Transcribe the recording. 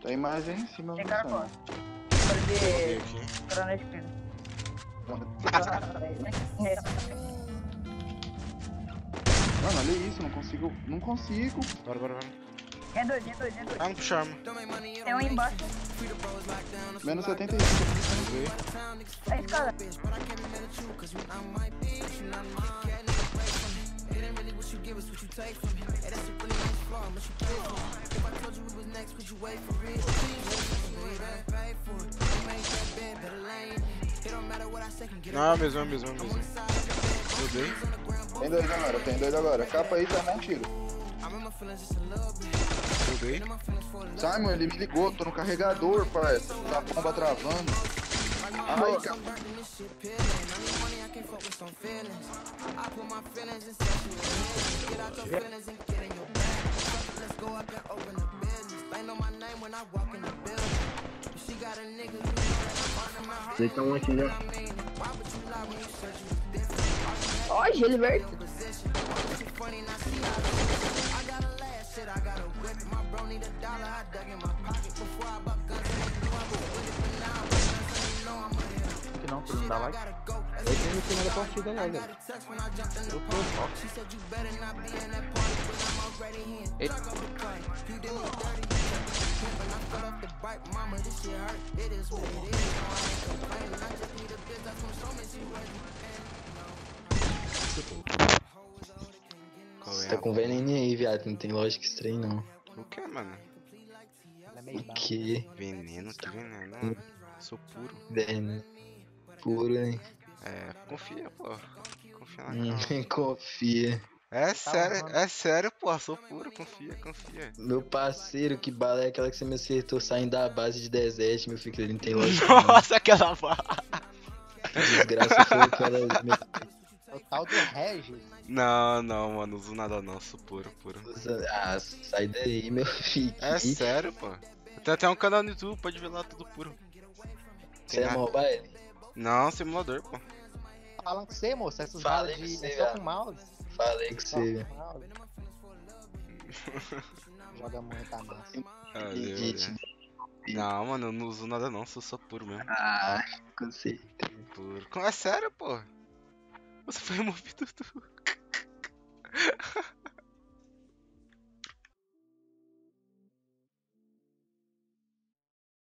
Tem mais aí em cima, Tem não cara sei. fora. Joguei Cara aqui. de... Cara na esquerda. Mano, olha isso, não consigo. Não consigo. Bora, bora, bora. É dois, é dois, é dois. Ah, não puxar arma. Tem um aí embaixo. Menos 75. Joguei. É escada. Não, é mesmo, é mesmo, é mesmo. Joguei. Tem dois agora. Capa aí, tá, não tiro. Joguei. Simon, ele me ligou, tô no carregador, parça. Tá a bomba travando. Ai, cara. Deita um aqui já. Ó, gelo verde. Que não dá like. Eu tenho no final da partida lá, velho. Eu tô só. Qual Você é tá a com veneno aí, viado. Não tem lógica esse trem, não. O que, mano? Ela é meio O brava. que? Veneno? Que veneno, mano? Sou puro. Veneno. Puro, hein? É, confia, pô. Confia na calma. Confia. É sério, pô. Sou puro, confia, confia. Meu parceiro, que bala é aquela que você me acertou saindo da base de deserte, meu filho, que ele não tem lógica. Nossa, aquela bala. Que desgraça foi aquela. É o tal do Regis. Não, não, mano. Não uso nada não. Sou puro, puro. Ah, sai daí, meu filho. É sério, pô. Tem até um canal no YouTube, pode ver lá tudo puro. Você é mobile? Não, simulador, pô. Falando com você, moço. Essas Falei balas de... com você, É só velho. com mouse. Falei com Só você. com mouse. Joga muita massa. Edit. Não, mano, eu não uso nada não, sou só puro mesmo. Ah, com certeza. Puro. É sério, pô. Você foi removido do...